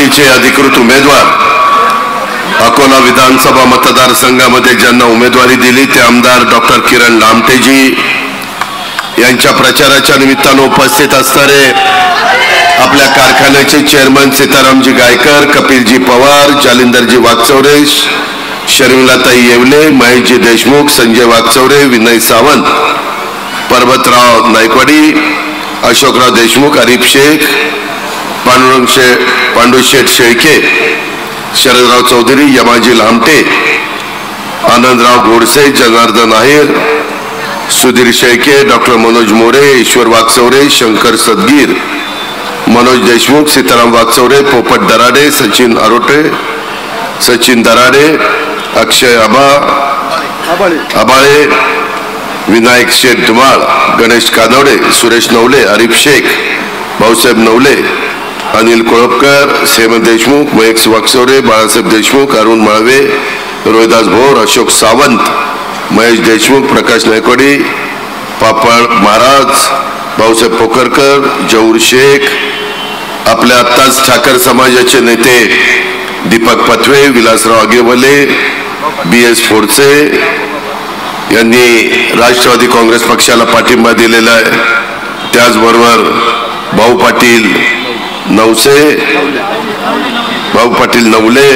महायुतीचे अधिकृत उमेदवार अकोला विधानसभा मतदारसंघामध्ये ज्यांना उमेदवारी दिली ते आमदार डॉक्टर किरण लामटेजी यांच्या प्रचाराच्या निमित्तानं उपस्थित असणारे आपल्या कारखान्याचे चेअरमन सीतारामजी गायकर, कपिलजी पवार, जालिंदरजी वागचौरे, शर्मिलाताई येवले, महेशजी देशमुख, संजय वागचौरे, विनय सावंत, पर्वतराव नायकवाडी, अशोकराव देशमुख, आरिफ शेख, पांडुशेठ शेळके, शरदराव चौधरी, यमाजी लामटे, आनंदराव गोडसे, जनार्दन आहेर, सुधीर शेळके, डॉक्टर मनोज मोरे, ईश्वर वागचौरे, शंकर सदगीर, मनोज देशमुख, सीताराम वागचौरे, पोपट दराडे, सचिन आरोटे, सचिन दराडे, अक्षय आबाळे, विनायक शेठ धुमाळ, गणेश कानवडे, सुरेश नवले, आरिफ शेख, भाऊसाहेब नवले, अनिल कोळपकर, हेमंत देशमुख, महेश वागचौरे, बाळासाहेब देशमुख, अरुण माळवे, रोहिदास भोर, अशोक सावंत, महेश देशमुख, प्रकाश नायकवाडी, पापड महाराज, भाऊसाहेब पोखरकर, जौर शेख, आपल्या आत्ताच ठाकर समाजाचे नेते दीपक पथवे, विलासराव आगेवले, BS फोडसे यांनी राष्ट्रवादी काँग्रेस पक्षाला पाठिंबा दिलेला आहे. त्याचबरोबर भाऊ पाटील नवसे, भाऊ पाटील नवले,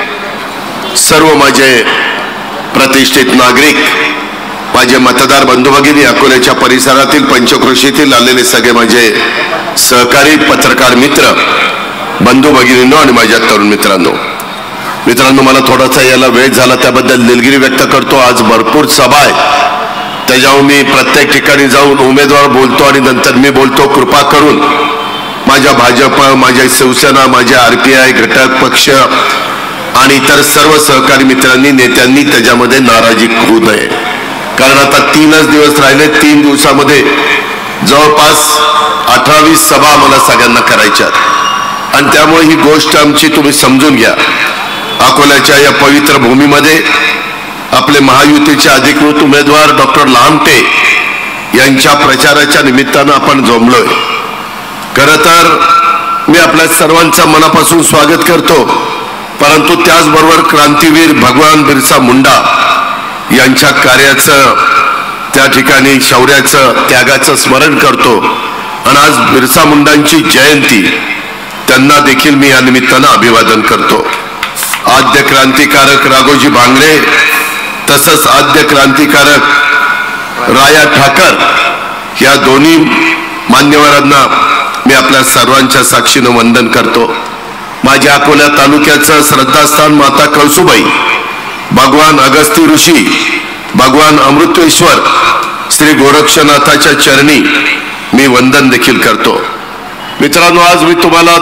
सर्व माझे प्रतिष्ठित नागरिक, माझे मतदार बंधू भगिनी, अकोल्याच्या परिसरातील पंचक्रोशीतील आलेले सगळे माझे सहकारी, पत्रकार मित्र, बंधू भगिनींनो आणि माझ्या तरुण मित्रांनो, मला थोडासा याला वेळ झाला त्याबद्दल दिलगिरी व्यक्त करतो. आज भरपूर सभा आहे, त्याच्यावर मी प्रत्येक ठिकाणी जाऊन उमेदवार बोलतो आणि नंतर मी बोलतो. कृपा करून माझ्या भाजप, माझ्या शिवसेना, माझ्या RPI घटक पक्ष आणि इतर सर्व सहकारी मित्रांनी, नेत्यांनी त्याच्यामध्ये नाराजी होऊ नये. कारण आता 3च दिवस राहिले. 3 दिवसामध्ये जवळपास 18-20 सभा मला सगळ्यांना करायच्या आणि त्यामुळे ही गोष्ट आमची तुम्ही समजून घ्या. अकोल्याच्या या पवित्र भूमीमध्ये आपले महायुतीचे अधिकृत उमेदवार डॉक्टर लामटे यांच्या प्रचाराच्या निमित्तानं आपण जमलोय. खरं तर मी आपल्या सर्वांचं मनापासून स्वागत करतो, परंतु त्याचबरोबर क्रांतीवीर भगवान बिरसा मुंडा यांच्या कार्याचं, त्या ठिकाणी शौर्याचं, त्यागाचं स्मरण करतो. आणि आज बिरसा मुंडांची जयंती, त्यांना देखील मी या निमित्तानं अभिवादन करतो. आद्य क्रांतिकारक राघोजी भांगरे तसंच आद्य क्रांतिकारक राया ठाकर या दोन्ही मान्यवरांना मी आपल्या सर्वांच्या साक्षीनं वंदन करतो. माझ्या अकोला तालुक्याचं श्रद्धास्थान माता कळसुबाई, भगवान अगस्ती ऋषी, भगवान अमृतेश्वर श्री गोरक्षनाथाच्या चरणी मी वंदन देखील करतो. मित्रांनो, आज मी तुम्हाला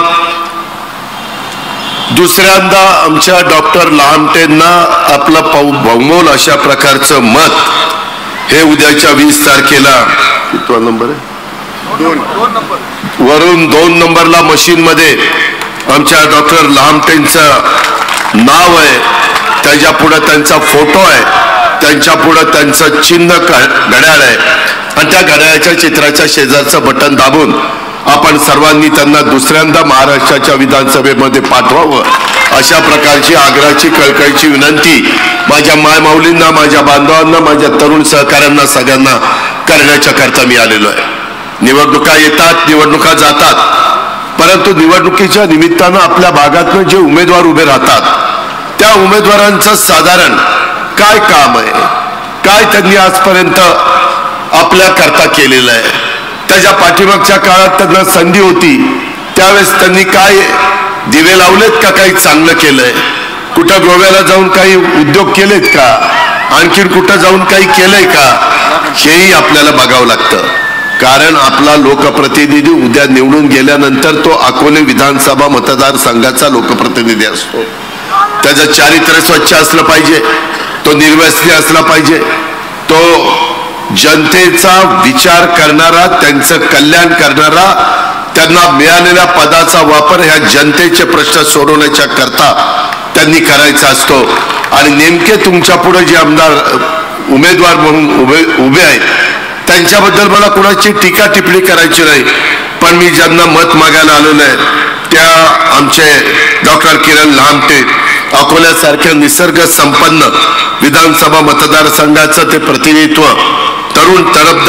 दुसऱ्यांदा आमच्या डॉक्टर लामटेंना आपलं बहुमोल अशा प्रकारचं मत हे उद्याच्या 20 तारखेला, कितवा नंबर आहे, 2 वरून 2 नंबरला मशीनमध्ये आमच्या डॉक्टर लामटेंचं नाव आहे, त्याच्या पुढे त्यांचा फोटो आहे, त्यांच्या पुढे त्यांचं चिन्ह घड्याळ आहे आणि त्या घड्याळाच्या चित्राच्या शेजारचं बटन दाबून आपण सर्वांनी त्यांना दुसऱ्यांदा महाराष्ट्राच्या विधानसभेमध्ये पाठवावं अशा प्रकारची आग्रहाची, कळकळीची विनंती माझ्या मायमाऊलींना, माझ्या बांधवांना, माझ्या तरुण सहकाऱ्यांना सगळ्यांना करण्याच्या करता मी आलेलो आहे. निवडणुका येतात, निवडणुका जातात, परंतु निवडणुकीच्या निमित्तानं आपल्या भागातनं जे उमेदवार उभे राहतात त्या उमेदवारांचं साधारण काय काम आहे, काय त्यांनी आजपर्यंत आपल्या करता केलेलं आहे, त्याच्या पाठीमागच्या काळात त्यांना संधी होती त्यावेळेस त्यांनी काय दिवे लावलेत का, काही चांगलं केलंय, कुठं गोव्याला जाऊन काही उद्योग केलेत का, आणखीन कुठं जाऊन काही केलंय का, हेही आपल्याला बघावं लागतं. कारण आपला लोकप्रतिनिधी उद्या निवडून गेल्यानंतर तो अकोले विधानसभा मतदारसंघाचा लोकप्रतिनिधी असतो. त्याचं चारित्र्य स्वच्छ असलं पाहिजे, तो निर्व्यसनी असला पाहिजे, तो जनतेचा विचार करणारा, त्यांचं कल्याण करणारा, त्यांना मिळालेल्या पदाचा वापर ह्या जनतेचे प्रश्न सोडवण्याच्या करता त्यांनी करायचा असतो. आणि नेमके तुमच्या पुढे जे आमदार उमेदवार म्हणून उभे आहेत त्यांच्याबद्दल मला कुणाची टीका टिप्पणी करायची नाही, पण मी ज्यांना मत मागायला आलेलो आहे त्या आमचे डॉक्टर किरण लामटे अकोल्यासारख्या निसर्ग संपन्न विधानसभा मतदारसंघाचं ते प्रतिनिधित्व तरुण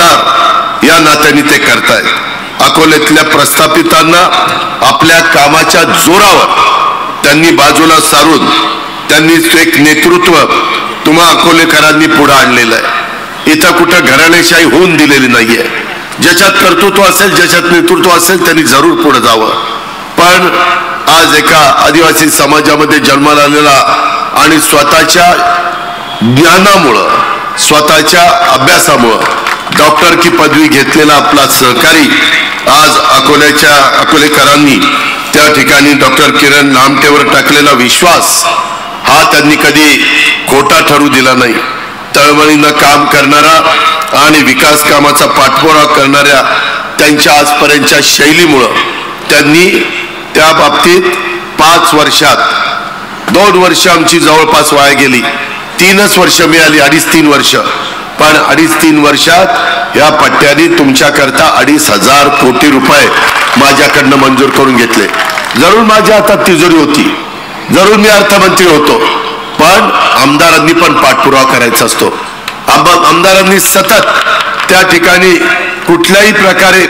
तडफदार या नात्याने ते करतायत। अकोल्यातल्या प्रस्थापितांना आपल्या कामाच्या जोरावर त्यांनी बाजूला सारून त्यांनी एक नेतृत्व तुम्हा अकोलेकरांनी पुढे आणलेलं आहे। इथं कुठं घराणेशाही होऊन दिलेली नाहीये। ज्याच्यात कर्तृत्व असेल, ज्याच्यात नेतृत्व असेल त्यांनी जरूर पुढे जावं। पण आज एका आदिवासी समाजामध्ये जन्माला आलेला आणि स्वतःच्या ज्ञानामुळं, स्वतःच्या अभ्यासामुळं डॉक्टरकी पदवी घेतलेला आपला सहकारी आज अकोलेकरांनी त्या ठिकाणी डॉक्टर किरण लामटेवर टाकलेला विश्वास हा त्यांनी कधी खोटा ठरू दिला नाही। तळमळीनं काम करणारा आणि विकास कामाचा पाठपुरावा करणाऱ्या त्यांच्या आजपर्यंतच्या शैलीमुळं त्यांनी त्या बाबतीत 5 वर्षात 2 वर्ष आमची जवळपास वाया गेली, 3च वर्ष मिळाली, 2.5-3 वर्ष। पण 2.5-3 वर्षात या पट्ट्याने तुमच्याकरता 2,500 कोटी रुपये माझ्याकडनं मंजूर करून घेतले। जरूर माझ्या हातात तिजोरी होती, जरूर मी अर्थमंत्री होतो, पण आमदारांनी पण पाठपुरावा करायचा असतो। आमदारांनी सतत त्या ठिकाणी कुठल्याही प्रकारे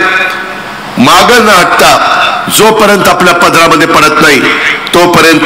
मागं न हटता जोपर्यंत आपल्या पदरामध्ये पडत नाही तोपर्यंत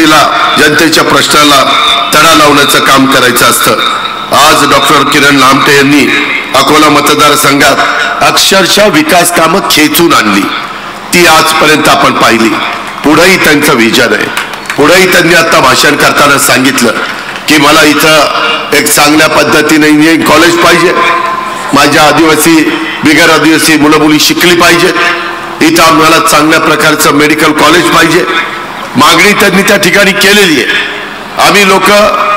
जनतेच्या प्रश्नाला तडा लावण्याचं काम करायचं असतं। आज डॉक्टर किरण लामटे यांनी अकोला मतदारसंघात अक्षरशः विकास कामं खेचून आणली, ती आजपर्यंत आपण पाहिली। पुढेही त्यांचं विजन आहे। पुढेही त्यांनी आता भाषण करताना सांगितलं की मला इथं एक चांगल्या पद्धतीने इंजिनिअरिंग कॉलेज पाहिजे, माझ्या आदिवासी बिगर आदिवासी मुलं मुली शिकली पाहिजे, इथं आम्हाला चांगल्या प्रकारचं मेडिकल कॉलेज पाहिजे। मागणी त्यांनी त्या ठिकाणी केलेली आहे। आम्ही लोक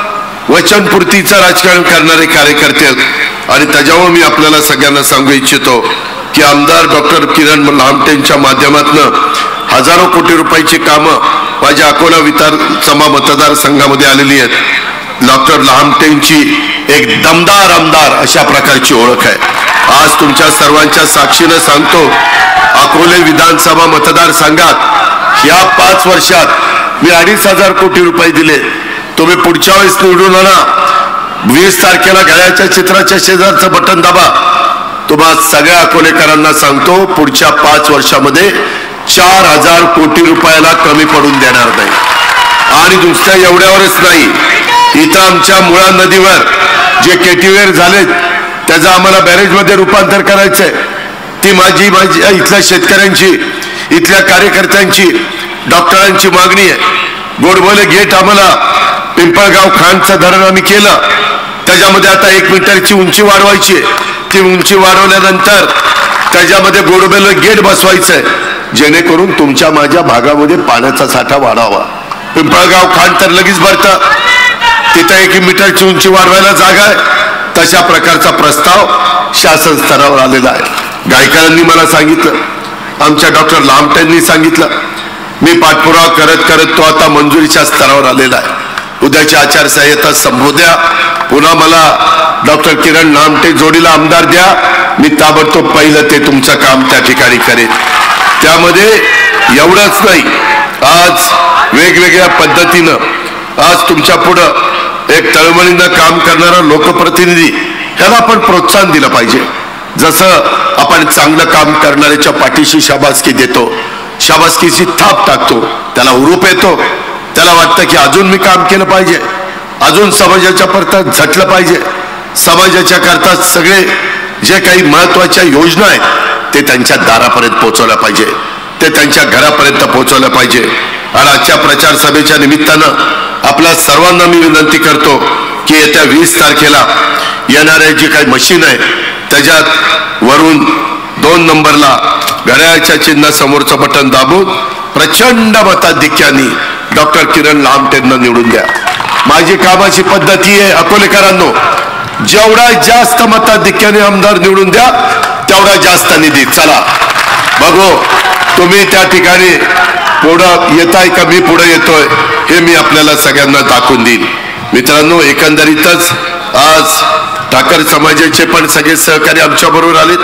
वचनपूर्तीचं राजकारण करणारे कार्यकर्ते आणि त्याच्यावर मी आपल्याला सगळ्यांना सांगू इच्छितो की आमदार डॉक्टर किरण लामटेंच्या माध्यमातून हजारो कोटी रुपयाची कामं माझ्या अकोला विधानसभा मतदारसंघामध्ये आलेली आहेत। डॉक्टर लामटेंची एक दमदार आमदार अशा प्रकारची ओळख आहे। आज तुमच्या सर्वांच्या साक्षीने सांगतो, अकोले विधानसभा मतदारसंघात या 5 वर्षात मी 2,500 कोटी रुपये दिले। तुम्ही पुढच्या वेळेस निवडून आणा, 20 तारखेला घड्याळाच्या चित्राच्या शेजारचं बटन दाबा। तुम्हा सगळ्या अकोलेकरांना सांगतो, पुढच्या 5 वर्षामध्ये 4,000 कोटी रुपयाला कमी पडून देणार नाही। आणि नुसत्या एवढ्यावरच नाही, इथं आमच्या मुळा नदीवर जे केटीवेर झाले त्याचं आम्हाला बॅरेजमध्ये रूपांतर करायचंय। ती माझी इथल्या शेतकऱ्यांची, इथल्या कार्यकर्त्यांची, डॉक्टरांची मागणी आहे। गोडबोले गेट आम्हाला पिंपळगाव खानचं धरण आम्ही केलं, त्याच्यामध्ये आता 1 मीटरची उंची वाढवायची, ती उंची वाढवल्यानंतर त्याच्यामध्ये गोडबोले गेट बसवायचंय जेणेकरून तुमच्या माझ्या भागामध्ये पाण्याचा साठा वाढावा। पिंपळगाव खान तर लगेच भरतं, तिथं 1 मीटरची उंची वाढवायला जागा आहे, तशा प्रकारचा प्रस्ताव शासन स्तरावर आलेला आहे। गायकरांनी मला सांगितलं, आमच्या डॉक्टर लामटेंनी सांगितलं, मी पाठपुरावा करत करत तो आता मंजुरीच्या स्तरावर आलेला आहे। उद्याची आचारसंहिता संबोध्या, पुन्हा मला डॉक्टर किरण लामटे जोडीला आमदार द्या, मी ताबडतोब पहिलं ते तुमचं काम त्या ठिकाणी करेन। त्यामध्ये एवढंच नाही, आज वेगवेगळ्या पद्धतीनं आज तुमच्या पुढं एक तळमळीनं काम करणारा लोकप्रतिनिधी ह्याला आपण प्रोत्साहन दिलं पाहिजे। जसं आपण चांगलं काम करणाऱ्याच्या पाठीशी शाबासकी देतो, शाबासकीची थाप टाकतो, त्याला हुरूप येतो, त्याला वाटतं की अजून मी काम केलं पाहिजे, अजून समाजाच्या परत झटलं पाहिजे, समाजाच्या करता सगळे जे काही महत्वाच्या योजना आहेत ते त्यांच्या दारापर्यंत पोहोचवल्या पाहिजे, ते त्यांच्या घरापर्यंत पोहोचवलं पाहिजे। आणि आजच्या प्रचार सभेच्या निमित्तानं आपल्या सर्वांना मी विनंती करतो की येत्या 20 तारखेला येणाऱ्या जी काही मशीन आहे त्याच्यात वरून 2 नंबरला घड्याळाच्या चिन्हासमोरचं बटन दाबून प्रचंड मताधिक्याने डॉक्टर किरण लामटेंना निवडून द्या। माझी कामाची पद्धती आहे अकोलेकरांनो, जेवढा जास्त मताधिक्याने आमदार निवडून द्या तेवढा जास्त निधी। चला बघू तुम्ही त्या ठिकाणी पुढं येताय का मी पुढे येतोय हे मी आपल्याला सगळ्यांना दाखवून देईन। मित्रांनो, एकंदरीतच आज ठाकर समाजाचे पण सगळे सहकारी आमच्या बरोबर आलेत।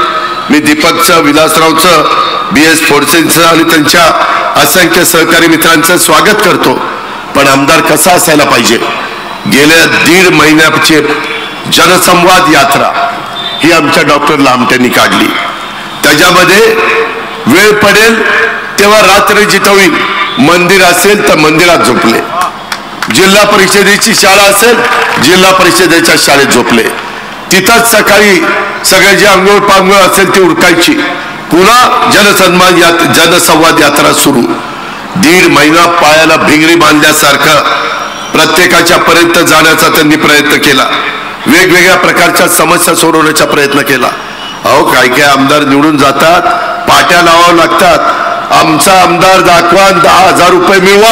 मी दीपकचं, विलासरावचं, BS फोर्सेसचं आणि त्यांच्या असंख्य सहकारी मित्रांचं स्वागत करतो. पण आमदार कसा असायला पाहिजे? गेल्या 1.5 महिन्याची जनसंवाद यात्रा ही आमच्या डॉक्टर लामटेंनी काढली. त्याच्यामध्ये वेळ पडेल तेव्हा रात्र जिथं मंदिर असेल तर मंदिरात झोपले, जिल्हा परिषदेची शाळा असेल जिल्हा परिषदेच्या शाळेत झोपले, तिथंच सकाळी सगळे जे अंघोळ पांघोळ असेल ती उरकायची. पुन्हा जनसंवाद यात्रा सुरू. 1.5 महिना पायाला भिंगरी बांधल्यासारखं प्रत्येकाच्या पर्यंत जाण्याचा त्यांनी प्रयत्न केला. वेगवेगळ्या प्रकारच्या समस्या सोडवण्याचा प्रयत्न केला. अहो काय काय आमदार निवडून जातात, पाट्या लावावं लागतात, आमचा आमदार दाखवा 10,000 रुपये मिळवा.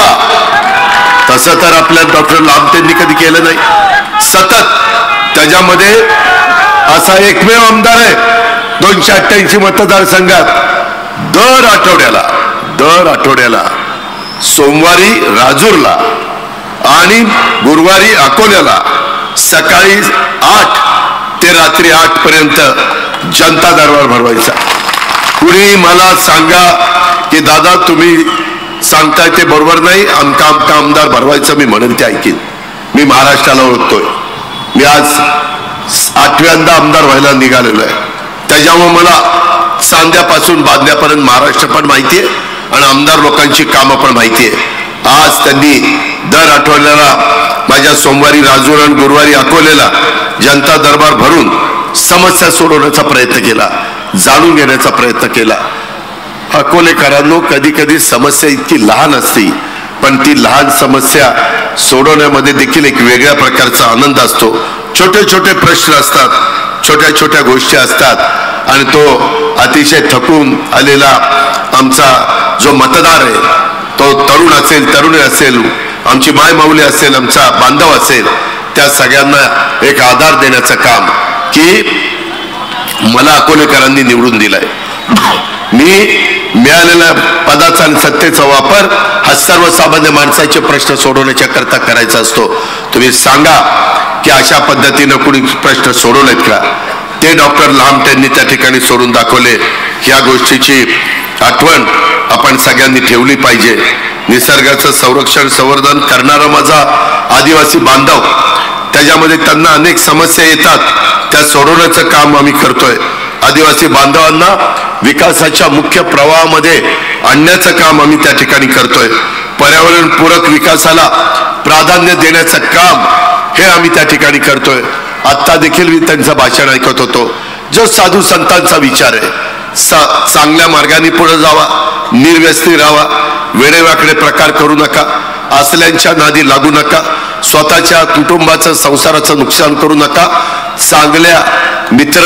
तसं तर आपल्या डॉक्टर लामटेंनी कधी केलं नाही. सतत त्याच्यामध्ये असा एकमेव आमदार आहे 288 मतदारसंघात दर आठवड्याला सोमवारी राजूरला आणि गुरुवारी अकोल्याला सकाळी 8 ते रात्री 8 पर्यंत जनता दरबार भरवायचा. कुणी मला सांगा की दादा तुम्ही सांगताय ते बरोबर नाही, आमका आमदार भरवायचं, मी म्हणेन ते ऐकीन. मी महाराष्ट्राला ओळखतोय. मी आज 8व्यांदा आमदार व्हायला निघालेलो आहे. त्याच्यामुळे मला सांध्यापासून बांधण्यापर्यंत महाराष्ट्र पण माहिती आहे आणि आमदार लोकांची कामं पण माहिती आहे. आज त्यांनी दर आठवड्याला माझ्या सोमवारी राजूर आणि गुरुवारी अकोल्याला जनता दरबार भरून समस्या सोडवण्याचा प्रयत्न केला, जाणून घेण्याचा प्रयत्न केला. अकोलेकरांनो, कधी कधी समस्या इतकी लहान असते पण ती लहान समस्या सोडवण्यामध्ये देखील एक वेगळ्या प्रकारचा आनंद असतो. छोटे छोटे प्रश्न असतात, छोट्या छोट्या गोष्टी असतात आणि तो अतिशय थकून आलेला आमचा जो मतदार आहे, तो तरुण असेल, तरुणी असेल, आमची माय माऊली असेल, आमचा बांधव असेल, त्या सगळ्यांना एक आधार देण्याचं काम की मला अकोलेकरांनी निवडून दिलाय. मी मिळालेल्या पदाचा आणि सत्तेचा वापर हा सर्वसामान्य माणसाचे प्रश्न सोडवण्याच्या करता करायचा असतो. तुम्ही सांगा की अशा पद्धतीनं कुणी प्रश्न सोडवलेत का? ते डॉक्टर लामटेंनी त्या ठिकाणी सोडून दाखवले. ह्या गोष्टीची आठवण आपण सगळ्यांनी ठेवली पाहिजे. निसर्गाचं संरक्षण संवर्धन करणारा माझा आदिवासी बांधव, त्याच्यामध्ये त्यांना अनेक समस्या येतात, त्या सोडवण्याचं काम आम्ही करतोय. आदिवासी बांधवांना विकासाच्या मुख्य प्रवाहामध्ये आणण्याचं काम आम्ही त्या ठिकाणी करतोय. पर्यावरणपूरक विकासाला प्राधान्य देण्याचं काम हे आम्ही त्या ठिकाणी करतोय. आत्ता देखील मी त्यांचं भाषण ऐकत होतो. जो साधू संतांचा विचार आहे, चांगल्या मार्गाने पुढे जावा, निर्व्यसनी राहावा, वेडेवाकडे प्रकार करू नका, असल्यांच्या नादी लागू नका, स्वतःच्या कुटुंबाचं संसाराचं नुकसान करू नका, चांगल्या मित्र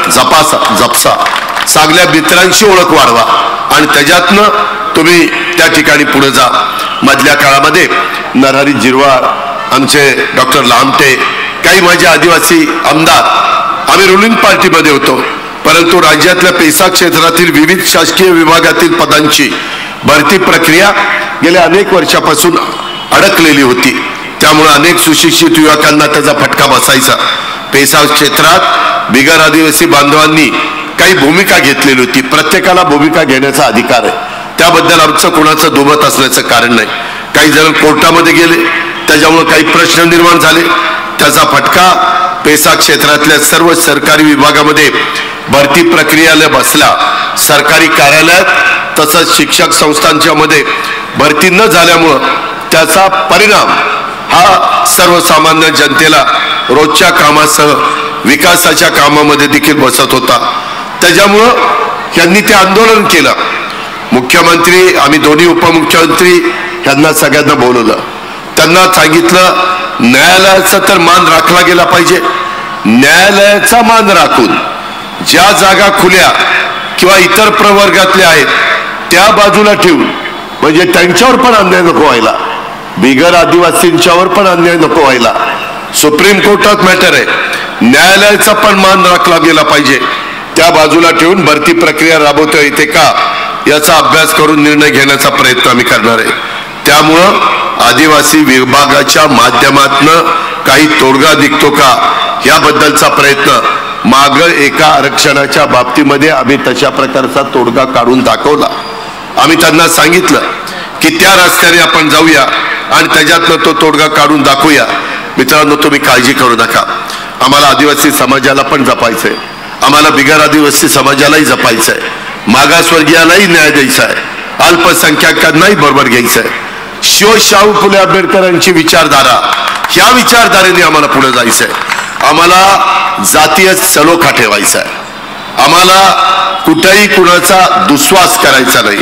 जपसा, चांगल्या मित्रांची ओळख वाढवा आणि त्याच्यातनं तुम्ही त्या ठिकाणी पुढे जा. मधल्या काळामध्ये नरहरी जिरवाळ, आमचे डॉक्टर लामटे, काही माझे आदिवासी आमदार, आम्ही रुलिंग पार्टीमध्ये होतो, परंतु राज्यातल्या पेसा क्षेत्रातील विविध शासकीय विभागातील पदांची भरती प्रक्रिया गेल्या अनेक वर्षापासून अडकलेली होती. त्यामुळे अनेक सुशिक्षित युवकांना त्याचा फटका बसायचा. पेसा क्षेत्रात बिगर आदिवासी बांधवांनी काही भूमिका घेतलेली होती. प्रत्येकाला भूमिका घेण्याचा अधिकार आहे, त्याबद्दल आमचं कोणाचं दुमत असण्याचं कारण नाही. काही जण कोर्टामध्ये गेले, त्याच्यामुळे काही प्रश्न निर्माण झाले. त्याचा फटका पेसा क्षेत्रातल्या सर्व सरकारी विभागामध्ये भरती प्रक्रियेला बसला. सरकारी कार्यालयात तसंच शिक्षक संस्थांच्या मध्ये भरती न झाल्यामुळं त्याचा परिणाम हा सर्वसामान्य जनतेला रोजच्या कामासह विकासाच्या कामामध्ये देखील बसत होता. त्याच्यामुळं यांनी ते आंदोलन केलं. मुख्यमंत्री, आम्ही दोन्ही उपमुख्यमंत्री यांना सगळ्यांना बोलवलं. त्यांना सांगितलं न्यायालयाचा तर मान राखला गेला पाहिजे. न्यायालयाचा मान राखून ज्या जागा खुल्या किंवा इतर प्रवर्गातल्या आहेत त्या बाजूला ठेवून, म्हणजे त्यांच्यावर पण अन्याय नको व्हायला, बिगर आदिवासींच्यावर पण अन्याय नको व्हायला. सुप्रीम कोर्टात मॅटर आहे, न्यायालयाचा पण मान राखला गेला पाहिजे. त्या बाजूला ठेवून भरती प्रक्रिया राबवता येते का याचा अभ्यास करून निर्णय घेण्याचा प्रयत्न आम्ही करणार आहे. त्यामुळं आदिवासी विभागाच्या माध्यमातून काही तोडगा निघतो का याबद्दलचा प्रयत्न माग एका आरक्षणाच्या बाबतीमध्ये आम्ही तशा प्रकारचा तोडगा काढून दाखवला. आम्ही त्यांना सांगितलं की त्या रस्त्याने आपण जाऊया आणि त्याच्यातनं तो तोडगा काढून दाखवूया. मित्रांनो, तुम्ही काळजी करू नका. आम्हाला आदिवासी समाजाला पण जपायचंय, आम्हाला बिगर आदिवासी समाजालाही जपायचंय, मागासवर्गीयालाही न्याय द्यायचा आहे, अल्पसंख्याकांनाही बरोबर घ्यायचं आहे. शाहू फुले आंबेडकरांची विचारधारा, ह्या विचारधारेने आम्हाला पुढे जायचंय. आम्हाला जातीय सलोखा ठेवायचा आहे. आम्हाला कुठेही कुणाचा दुस्वास करायचा नाही.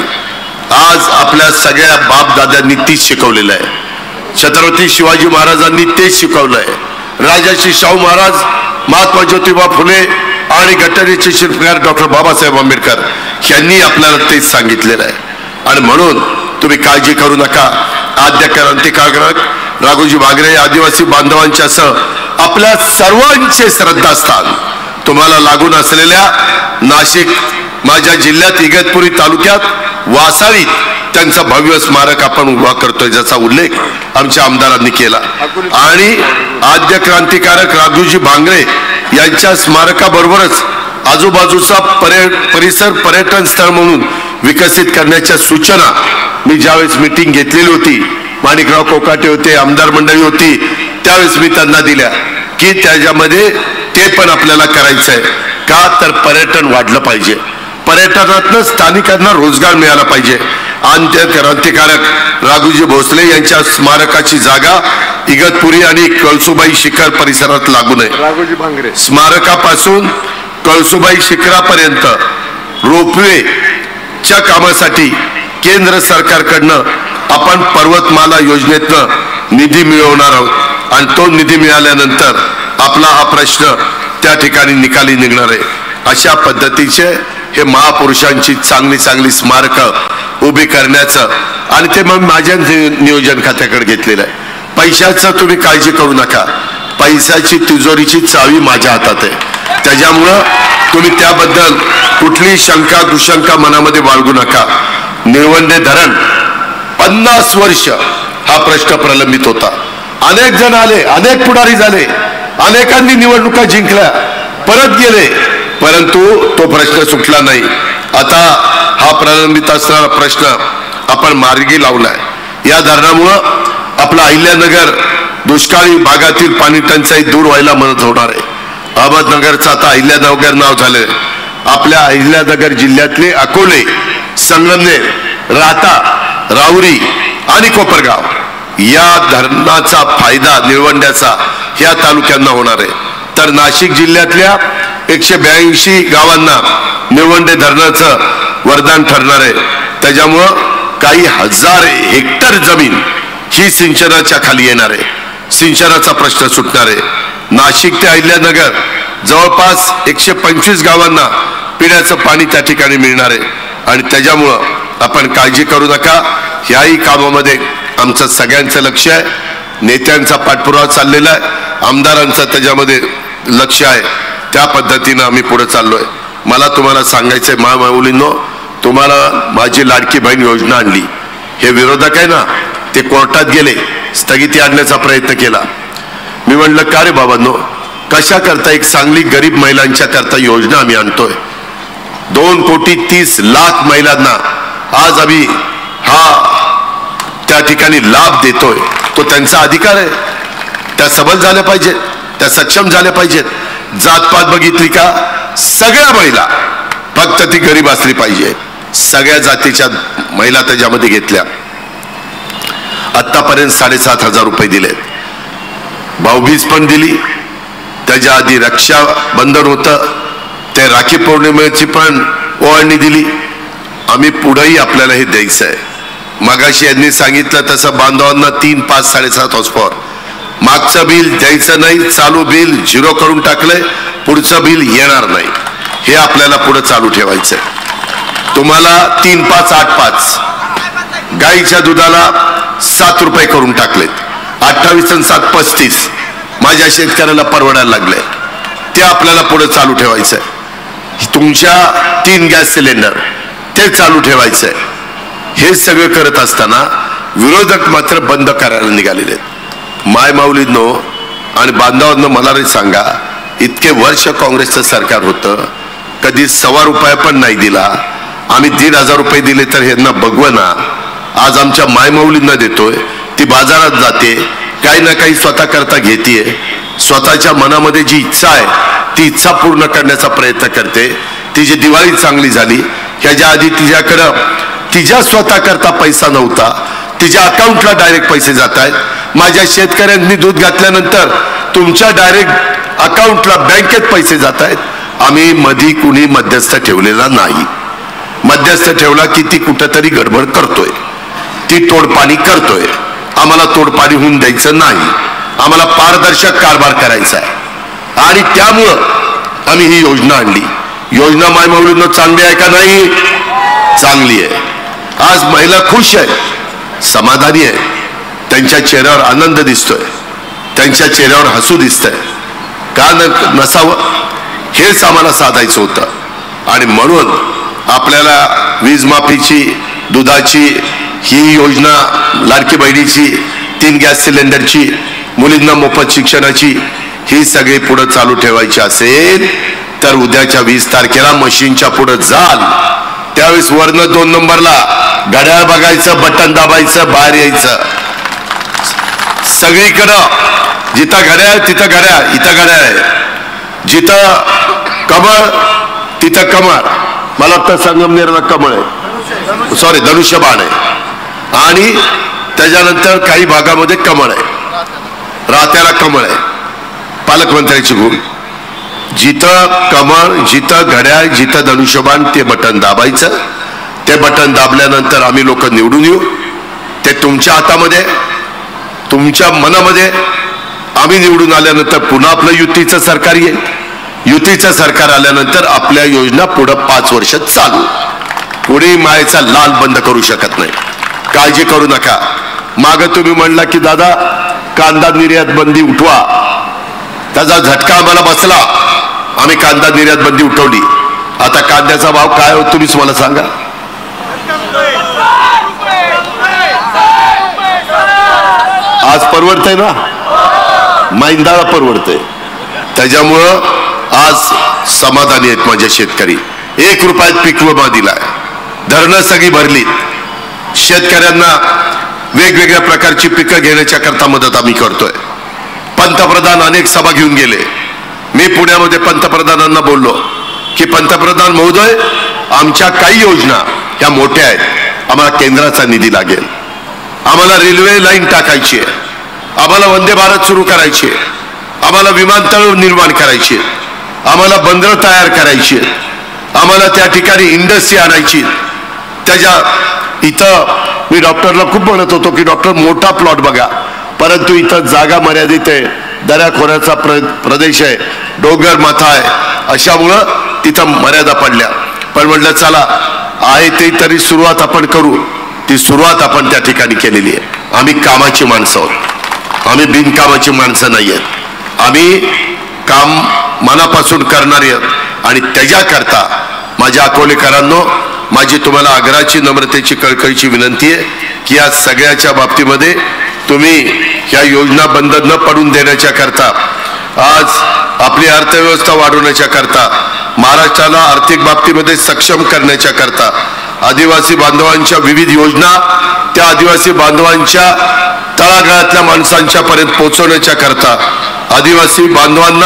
आज आपल्या सगळ्या बापदाद्यांनी तीच शिकवलेलं आहे. छत्रपती शिवाजी महाराजांनी तेच शिकवलंय. राजर्षी शाहू महाराज, महात्मा ज्योतिबा फुले आणि घटनेचे शिल्पकार डॉक्टर बाबासाहेब आंबेडकर यांनी आपल्याला तेच सांगितलेलं आहे. आणि म्हणून तुम्ही काळजी करू नका. आद्य क्रांतिकारक राघोजी भांगरे आदिवासी बांधवांच्या सह आपल्या सर्वांचे श्रद्धास्थान तुम्हाला लागून असलेल्या नाशिक माझ्या जिल्ह्यात इगतपुरी तालुक्यात वासाळीत त्यांचं भव्य स्मारक आपण उभा करतोय, ज्याचा उल्लेख आमच्या आमदारांनी केला. आणि आद्य क्रांतिकारक राघोजी भांगरे यांच्या स्मारकाबरोबरच आजूबाजूचा परिसर पर्यटन स्थळ म्हणून विकसित करण्याच्या सूचना मी ज्यावेळेस मीटिंग घेतलेली होती, माणिकराव कोकाटे होते, आमदार मंडळी होती, त्यावेळेस मी त्यांना दिल्या की त्याच्यामध्ये ते पण आपल्याला करायचंय. का तर पर्यटन वाढलं पाहिजे, पर्यटनातनं स्थानिकांना रोजगार मिळाला पाहिजे. आद्य क्रांतिकारक राघोजी भोसले यांच्या स्मारकाची जागा इगतपुरी आणि कळसुबाई शिखर परिसरात लागू नये. राघोजी भांगरे स्मारकापासून कळसुबाई शिखरापर्यंत रोपवे च्या कामासाठी केंद्र सरकारकडनं आपण पर्वतमाला योजनेतनं निधी मिळवणार आहोत आणि तो निधी मिळाल्यानंतर आपला हा प्रश्न त्या ठिकाणी निकाली निघणार आहे. अशा पद्धतीचे हे महापुरुषांची चांगली चांगली स्मारकं उभी करण्याचं आणि ते मग माझ्या नियोजन खात्याकडे घेतलेलं आहे. पैशाचं तुम्ही काळजी करू नका. पैशाची तिजोरीची चावी माझ्या हातात आहे. त्याच्यामुळं तुम्ही त्याबद्दल कुठली शंका दुशंका मनामध्ये बाळगू नका. निळवंडे धरण 50 वर्ष हा प्रश्न प्रलंबित होता. अनेक जण आले, अनेक पुढारी झाले, अनेकांनी निवडणुका जिंकल्या, परत गेले, परंतु तो प्रश्न सुटला नाही. आता हा प्रलंबित असणारा प्रश्न आपण मार्गी लावलाय. या धरणामुळं आपला अहिल्यानगर दुष्काळी भागातील पाणी टंचाई दूर व्हायला मदत होणार आहे. अहमदनगरचं आता अहिल्यानगर नाव झालंय. आपल्या अहिल्यानगर जिल्ह्यातले अकोले, संगमनेर, राहता, राहुरी आणि कोपरगाव या धरणाचा फायदा निळवंड्याचा या तालुक्यांना होणार आहे. तर नाशिक जिल्ह्यातल्या 182 गावांना निळवंडे धरणाचं वरदान ठरणार आहे. त्याच्यामुळं काही हजार हेक्टर जमीन ही सिंचनाच्या खाली येणार आहे. सिंचनाचा प्रश्न सुटणार आहे. नाशिक ते अहिल्यानगर जवळपास 125 गावांना पिण्याचं पाणी त्या ठिकाणी मिळणार आहे. आणि त्याच्यामुळं आपण काळजी करू नका. ह्याही कामामध्ये आमचं सगळ्यांचं लक्ष आहे. नेत्यांचा पाठपुरावा चाललेला आहे, आमदारांचं त्याच्यामध्ये लक्ष आहे. त्या पद्धतीनं आम्ही पुढे चाललोय. मला तुम्हाला सांगायचंय माऊलींनो, तुम्हाला माझी लाडकी बहीण योजना आणली. हे विरोधक आहे ना, ते कोर्टात गेले, स्थगिती आणण्याचा प्रयत्न केला. मी म्हणलं का रे बाबांनो, कशा करता एक चांगली गरीब महिलांच्या करता योजना आम्ही आणतोय. 2,30,00,000 महिलांना आज आम्ही हा त्या ठिकाणी लाभ देतोय. तो त्यांचा अधिकार आहे. त्या सबल झाल्या पाहिजेत, त्या सक्षम झाल्या पाहिजेत. जातपात बघितली का, सगळ्या महिला, फक्त ती गरीब असली पाहिजे. सगळ्या जातीच्या महिला त्याच्यामध्ये घेतल्या. आतापर्यंत 7,500 रुपये दिलेत. भाऊबीज पण दिली. त्याच्या आधी रक्षाबंधन होतं, ते राखी पौर्णिमेची पण ओवाळणी दिली. आम्ही पुढेही आपल्याला हे द्यायचं आहे. मगाशी यांनी सांगितलं तसं बांधवांना 3, 5, 7.5 हॉर्स पॉवर. मागचं बिल द्यायचं नाही, चालू बिल 0 करून टाकलंय, पुढचं बिल येणार नाही. हे आपल्याला पुढे चालू ठेवायचंय. तुम्हाला 3, 5, 8, 5 गाईच्या दुधाला 7 रुपये करून टाकलेत. 28 आणि 7, 35 माझ्या शेतकऱ्याला परवडायला लागले. ते आपल्याला पुढे चालू ठेवायचंय. तुमच्या 3 गॅस सिलेंडर ते चालू ठेवायचंय. हे सगळं करत असताना विरोधक मात्र बंद करायला निघालेले. माय माऊलींनो आणि बांधवांनो, मला रे सांगा, इतके वर्ष काँग्रेसचं सरकार होतं, कधी ₹1.25 पण नाही दिला. आम्ही 1,500 रुपये दिले तर ह्यांना बघवना. आज आमच्या मायमौलींना देतोय, ती बाजारात जाते, काही ना काही स्वतः करता घेतीये, स्वतःच्या मनामध्ये जी इच्छा आहे ती इच्छा पूर्ण करण्याचा प्रयत्न करते. तिची दिवाळी चांगली झाली, ह्याच्या आधी तिच्याकडं तिच्या स्वतः करता पैसा नव्हता, तिच्या अकाउंटला डायरेक्ट पैसे जात आहेत. माझ्या शेतकऱ्यांनी दूध घातल्यानंतर तुमच्या डायरेक्ट अकाउंटला बँकेत पैसे जात आहेत. आम्ही मधी कुणी मध्यस्थ ठेवलेला नाही. मध्यस्थ ठेवला की ती कुठंतरी गडबड करतोय, ती तोडपाणी करतोय. आम्हाला तोडपाणी होऊन द्यायचं नाही. आम्हाला पारदर्शक कारभार करायचा आहे आणि त्यामुळं आम्ही ही योजना आणली. योजना मायमौलींना चांगली आहे का नाही? चांगली आहे. आज महिला खुश आहे, समाधानी आहे, त्यांच्या चेहऱ्यावर आनंद दिसतोय, त्यांच्या चेहऱ्यावर हसू दिसतंय. का नसावं? हेच आम्हाला साधायचं होतं आणि म्हणून आपल्याला वीज माफीची, दुधाची ही योजना, लाडकी बहिणीची, 3 गॅस सिलेंडरची, मुलींना मोफत शिक्षणाची, ही सगळी पुढे चालू ठेवायची असेल तर उद्याच्या 20 तारखेला मशीनच्या पुढे जाल त्यावेळेस वरनं 2 नंबरला घड्याळ बघायचं, बटन दाबायचं, बाहेर यायचं. सगळीकडं जिथं घड्याळ तिथं घड्याळ, इथं घड्याळ आहे, जिथं कमळ तिथं कमळ. मला वाटतं संगमनेरला कमळ आहे, सॉरी धनुष्यबाण आहे, आणि त्याच्यानंतर काही भागामध्ये कमळ आहे, रात्याला कमळ आहे. पालकमंत्र्याची भूल. जिथं कमळ, जिथं घड्याळ, जिथं धनुष्यबाण, ते बटन दाबायचं. ते बटन दाबल्यानंतर आम्ही लोक निवडून येऊ. ते तुमच्या हातामध्ये, तुमच्या मनामध्ये. आम्ही निवडून आल्यानंतर पुन्हा आपलं युतीचं सरकार येईल. युतीचं सरकार आल्यानंतर आपल्या योजना पुढे 5 वर्ष चालू. पुढे मायेचा लाल बंद करू शकत नाही, काळजी करू नका. मागं तुम्ही म्हणला की दादा कांदा निर्यात बंदी उठवा, त्याचा झटका आम्हाला बसला. आम्ही कांदा निर्यात बंदी उठवली. आता कांद्याचा भाव काय होतो तुम्हीच मला सांगा. आज परवडतंय ना? मैंदाळा परवडतंय. त्याच्यामुळं आज समाधानी आहेत माझे शेतकरी. 1 रुपयात पीक विमा दिलाय, धरणं सगळी भरली. शेतकऱ्यांना वेगवेगळ्या प्रकारची पिकं घेण्याच्या करता मदत आम्ही करतोय. पंतप्रधान अनेक सभा घेऊन गेले. मी पुण्यामध्ये पंतप्रधानांना बोललो की पंतप्रधान महोदय, आमच्या काही योजना ह्या मोठ्या आहेत, आम्हाला केंद्राचा निधी लागेल. आम्हाला रेल्वे लाईन टाकायची आहे, आम्हाला वंदे भारत सुरू करायची आहे, आम्हाला विमानतळ निर्माण करायची आहे, आम्हाला बंदरं तयार करायची आहेत, आम्हाला त्या ठिकाणी इंडस्ट्री आणायची. त्याच्या इथं मी डॉक्टरला खूप म्हणत होतो की डॉक्टर मोठा प्लॉट बघा, परंतु इथं जागा मर्यादित आहे, दऱ्याखोऱ्याचा प्रदेश आहे, डोंगर माथा आहे, अशामुळं तिथं मर्यादा पडल्या. पण म्हटलं चला आहे ते तरी सुरुवात आपण करू. ती सुरुवात आपण त्या ठिकाणी केलेली आहे. आम्ही कामाची माणसं आहोत, आम्ही बिनकामाची माणसं नाही आहेत. आम्ही काम मनापासून करणारी आहोत आणि त्याच्याकरता माझ्या अकोलेकरांनो, माझी तुम्हाला आग्रहाची, नम्रतेची, कळकळीची विनंती आहे की या सगळ्याच्या बाबतीमध्ये तुम्ही ह्या योजना बंद न पडून देण्याच्या करता, आज आपली अर्थव्यवस्था वाढवण्याच्या करता, महाराष्ट्राला आर्थिक बाबतीमध्ये सक्षम करण्याच्या करता, आदिवासी बांधवांच्या विविध योजना त्या आदिवासी बांधवांच्या तळागाळातल्या माणसांच्या पर्यंत पोहोचवण्याच्या करता, आदिवासी बांधवांना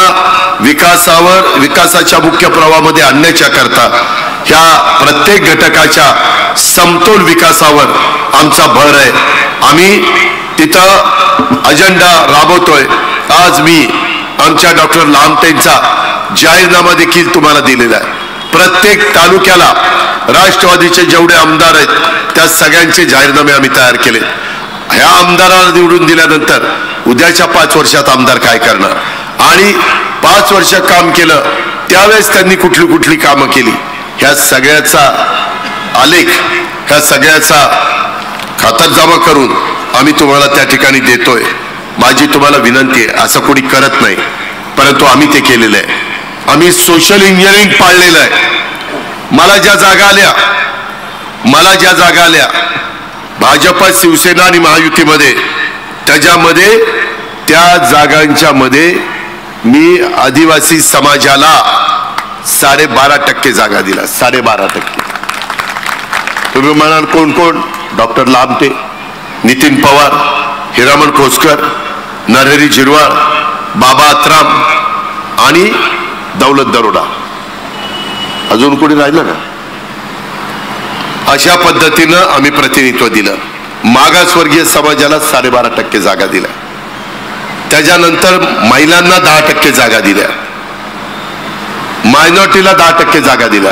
विकासाच्या मुख्य प्रवाहामध्ये आणण्याच्या करता, ह्या प्रत्येक घटकाच्या समतोल विकासावर आमचा भर आहे. आम्ही तिथं अजेंडा राबवतोय. आज मी आमच्या डॉक्टर लामटेंचा जाहीरनामा देखील तुम्हाला दिलेला आहे. प्रत्येक तालुक्याला राष्ट्रवादीचे जेवढे आमदार आहेत त्या सगळ्यांचे जाहीरनामे आम्ही तयार केले. ह्या आमदाराला निवडून दिल्यानंतर उद्याच्या 5 वर्षात आमदार काय करणार आणि 5 वर्ष काम केलं त्यावेळेस त्यांनी कुठली कुठली कामं केली, ह्या सगळ्याचा आलेख, ह्या सगळ्याचा खातरजमा करून आम्ही तुम्हाला त्या ठिकाणी देतोय. माझी तुम्हाला विनंती आहे, असं कोणी करत नाही, परंतु आम्ही ते केलेलं आहे. आम्ही सोशल इंजिनिअरिंग पाळलेलं आहे. मला ज्या जागा आल्या भाजप, शिवसेना आणि महायुतीमध्ये, त्याच्यामध्ये त्या जागांच्या मध्ये मी आदिवासी समाजाला 12.5% जागा दिला, 12.5%. तुम्ही म्हणाल कोण कोण? डॉक्टर लामटे, नितीन पवार, हिरामण खोसकर, नरहरी झिरवाळ, बाबा अत्राम आणि दौलत दरोडा. अजून कोणी राहिलं का? अशा पद्धतीनं आम्ही प्रतिनिधित्व दिलं. मागासवर्गीय समाजाला 12.5% जागा दिल्या. त्याच्यानंतर महिलांना 10% जागा दिल्या, मायनॉरिटीला 10% जागा दिल्या.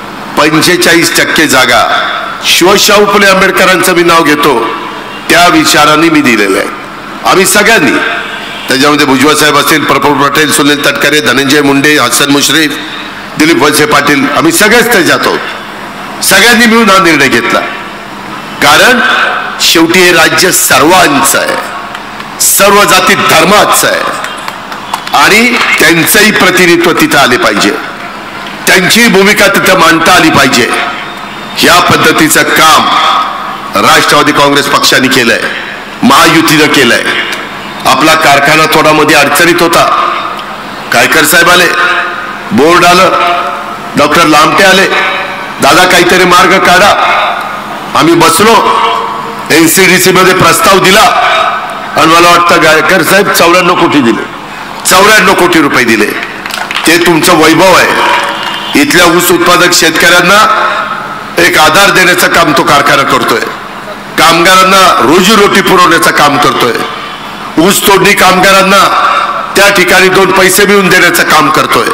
45% जागा शिवशाहू फुले आंबेडकरांचं मी नाव घेतो त्या विचारांनी मी दिलेलं आहे. आम्ही सगळ्यांनी, त्याच्यामध्ये भुजबळ साहेब असतील, प्रफुल्ल पटेल, सुनील तटकरे, धनंजय मुंडे, हसन मुश्रीफ, दिलीप वळसे पाटील, आम्ही सगळेच त्याच्यात आहोत. सगळ्यांनी मिळून हा निर्णय घेतला. कारण शेवटी हे राज्य सर्वांचं आहे, सर्व जाती धर्माचं आहे आणि त्यांचंही प्रतिनिधित्व तिथं आले पाहिजे, त्यांची भूमिका तिथं मांडता आली पाहिजे. या पद्धतीचं काम राष्ट्रवादी काँग्रेस पक्षाने केलंय, महायुतीनं केलंय. आपला कारखाना थोडा मध्ये अडचणीत होता, कायकर साहेब आले, बोर्ड आलं, डॉक्टर लामटे आले, दादा काहीतरी मार्ग काढा. आम्ही बसलो, NCDC मध्ये प्रस्ताव दिला आणि मला वाटतं गायकर साहेब 94 कोटी दिले, 94 कोटी रुपये दिले. ते तुमचं वैभव आहे. इथल्या ऊस उत्पादक शेतकऱ्यांना एक आधार देण्याचं काम तो कारखाना करतोय, कामगारांना रोजीरोटी पुरवण्याचं काम करतोय, ऊस तोडणी कामगारांना त्या ठिकाणी 2 पैसे मिळवून देण्याचं काम करतोय.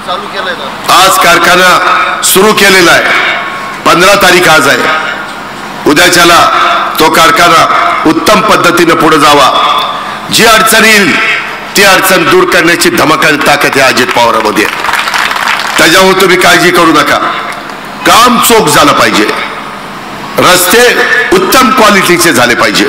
आज कारखाना सुरू केलेला आहे, 15 तारीख आज आहे. उद्याच्याला तो कारखाना उत्तम पद्धतीने पुढे जावा. जी अडचण येईल ती अडचण दूर करण्याची धमक आणि ताकद या अजित पवारांमध्ये आहे. त्याच्यामुळे तुम्ही काळजी करू नका. काम चोख झालं पाहिजे, रस्ते उत्तम क्वालिटीचे झाले पाहिजे.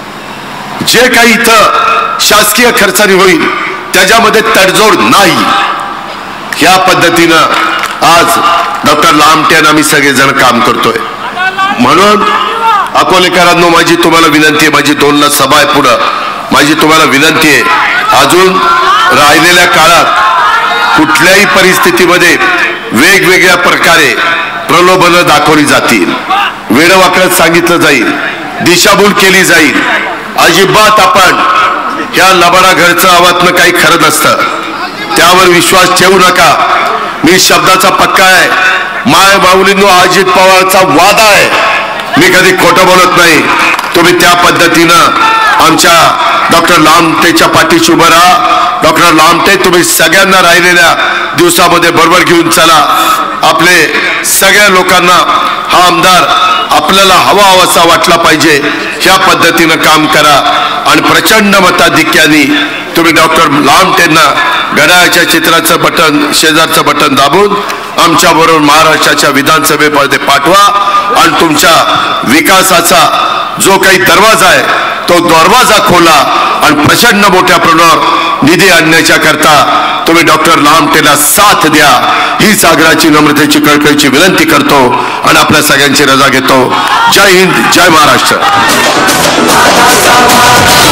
जे काही इथं शासकीय खर्चाने होईल त्याच्यामध्ये तडजोड नाही. या पद्धतीनं आज डॉक्टर लामटे आणि आम्ही सगळेजण काम करतोय. म्हणून अकोलेकरांनो, माझी तुम्हाला विनंती आहे, माझी 2ला सभा आहे पुढं, माझी तुम्हाला विनंती आहे, अजून राहिलेल्या काळात कुठल्याही परिस्थितीमध्ये वेगवेगळ्या प्रकारे प्रलोभनं दाखवली जातील, वेडवाकड्यात सांगितलं जाईल, दिशाभूल केली जाईल. अजिबात आपण ह्या लबाडा घरचं आवातनं काही खरं नसतं, त्यावर विश्वास ठेवू नका. मी शब्दाचा पक्का आहे. माय माऊलींनो, अजित पवारचा वादा आहे, मी कधी खोटं बोलत नाही. तुम्ही त्या पद्धतीनं आमच्या डॉक्टर लामटेच्या पाठीशी उभं राहा. डॉक्टर लामटे, तुम्ही सगळ्यांना राहिलेल्या दिवसामध्ये बरोबर घेऊन चला. आपले सगळ्या लोकांना हा आमदार आपल्याला हवासा वाटला पाहिजे, ह्या पद्धतीनं काम करा आणि प्रचंड मताधिक्याने तुम्ही डॉक्टर लामटेंना घड्याळाच्या चित्राचं बटन, शेजारचं बटन दाबून आमच्या बरोबर महाराष्ट्राच्या विधानसभेमध्ये पाठवा आणि तुमच्या विकासाचा जो काही दरवाजा आहे तो दरवाजा खोला आणि प्रचंड मोठ्या प्रमाणावर निधी आणण्याच्या करता तुम्ही डॉक्टर लामटेला साथ द्या. ही सागराची नम्रतेची कळकळीची विनंती करतो आणि आपल्या सगळ्यांची रजा घेतो. जय हिंद, जय महाराष्ट्र.